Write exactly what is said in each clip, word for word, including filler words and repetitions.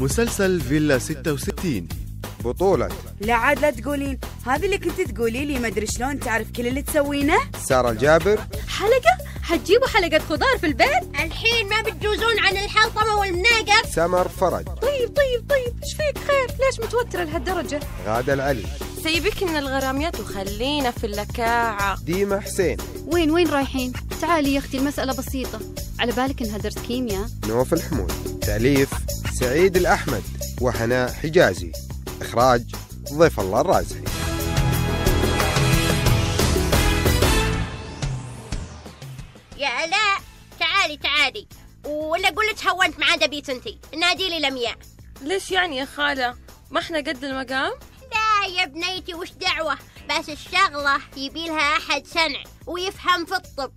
مسلسل فيلا ستة وستين بطولة لا عاد لا تقولين، هذه اللي كنت تقولي لي ما ادري شلون تعرف كل اللي تسوينه. سارة الجابر. حلقة؟ حتجيبوا حلقة خضار في البيت؟ الحين ما بتجوزون عن الحلطمة والمناقر. سمر فرج. طيب طيب طيب ايش فيك خير؟ ليش متوترة لهالدرجة؟ غادة العلي. سيبك من الغراميات وخلينا في اللكاعة. ديمة حسين. وين وين رايحين؟ تعالي يا أختي المسألة بسيطة، على بالك إنها درس كيمياء؟ نوف الحمود. تأليف سعيد الأحمد وحناء حجازي. إخراج ضيف الله الرازحي. يا لا تعالي تعالي، ولا أقول لك هونت معاه بيت انتي نادي لي لمياء. ليش يعني يا خالة؟ ما احنا قد المقام؟ لا يا بنيتي وش دعوة، بس الشغلة يبيلها أحد سنع ويفهم في الطب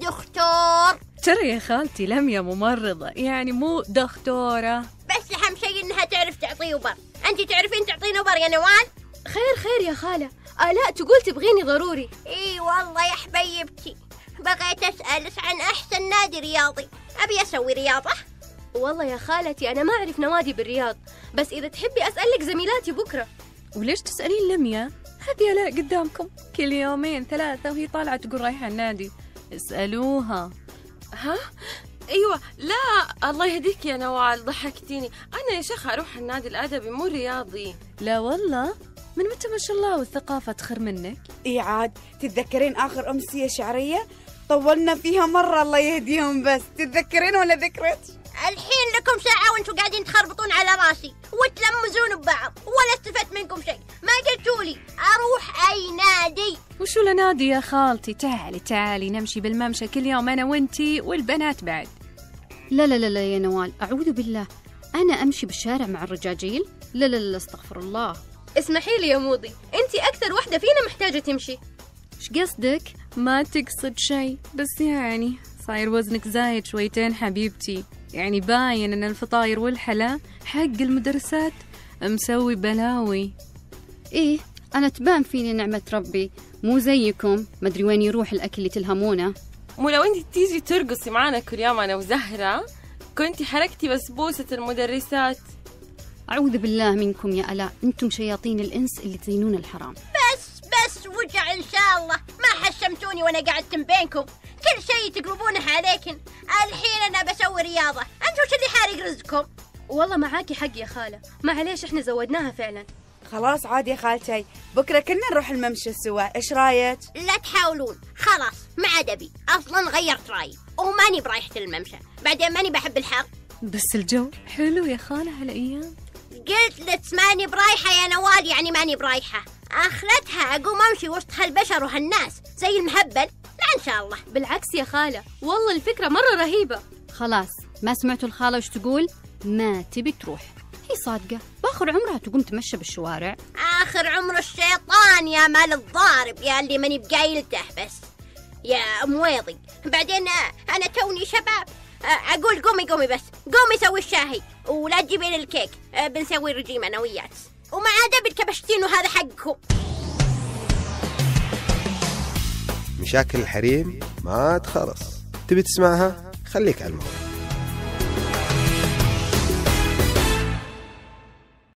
ودكتور. ترى يا خالتي لميا ممرضة، يعني مو دكتورة. بس أهم شيء إنها تعرف تعطيه وبر. أنتي تعرفين تعطيني وبر يا نوال؟ خير خير يا خالة. آلاء تقول تبغيني ضروري. إي والله يا حبيبتي، بغيت أسألك عن أحسن نادي رياضي، أبي أسوي رياضة. والله يا خالتي أنا ما أعرف نوادي بالرياض، بس إذا تحبي أسألك زميلاتي بكرة. وليش تسألين لميا؟ هذه آلاء قدامكم كل يومين ثلاثة وهي طالعة تقول رايحة النادي، اسألوها. ها؟ ايوه لا الله يهديك يا نوال، ضحكتيني. انا يا شيخ اروح النادي الادبي مو رياضي. لا والله، من متى ما شاء الله والثقافه تخر منك. اي عاد تتذكرين اخر امسيه شعريه طولنا فيها مره الله يهديهم، بس تتذكرين ولا ذكرت؟ الحين لكم ساعه وانتم قاعدين تخربطون على راسي وتلمزون ببعض، ولا استفدت منكم شيء. ما قلتوا لي اروح اي نادي. وشو لنادي يا خالتي؟ تعالي تعالي نمشي بالممشى كل يوم انا وانتي والبنات بعد. لا لا لا لا يا نوال، أعوذ بالله، أنا أمشي بالشارع مع الرجاجيل؟ لا لا لا استغفر الله. اسمحي لي يا موضي، أنتي أكثر واحدة فينا محتاجة تمشي. إيش قصدك؟ ما تقصد شيء، بس يعني صاير وزنك زايد شويتين حبيبتي، يعني باين أن الفطاير والحلا حق المدرسات مسوي بلاوي. إيه أنا تبان فيني نعمة ربي، مو زيكم مدري وين يروح الأكل اللي تلهمونه. مو لو انت تيجي ترقصي معنا كل يوم انا وزهرة كنتي حركتي بسبوسة المدرسات. أعوذ بالله منكم يا ألاء، أنتم شياطين الإنس اللي تزينون الحرام. بس بس وجع إن شاء الله، ما حشمتوني وأنا قعدت بينكم، كل شيء تقلبونه عليكن. الحين أنا بسوي رياضة، أنتوا وش اللي حارق رزقكم؟ والله معاكي حق يا خالة، معليش إحنا زودناها فعلا. خلاص عاد يا خالتي، بكرة كنا نروح الممشى سوا، إيش رايك؟ لا تحاولون، خلاص ما عاد أبي، أصلا غيرت رأيي وماني برايحة الممشى، بعدين ماني بحب الحر. بس الجو حلو يا خالة هالأيام. قلت لك ماني برايحة يا نوال، يعني ماني برايحة. آخرتها أقوم أمشي وسط هالبشر وهالناس زي المهبل. لا إن شاء الله. بالعكس يا خالة، والله الفكرة مرة رهيبة. خلاص ما سمعتوا الخالة وش تقول؟ ما تبي تروح، هي صادقة، باخر عمرها تقوم تمشى بالشوارع. آخر عمر الشيطان يا مال الضارب، يا اللي ماني بقايلته بس يا مويضي. بعدين أنا توني شباب، أقول قومي قومي بس قومي سوي الشاهي ولا تجيبين الكيك، بنسوي رجيم أنا وياك، وما عاد بالكبشتين وهذا حقكم. مشاكل الحريم ما تخلص، تبي تسمعها؟ خليك على الموضوع.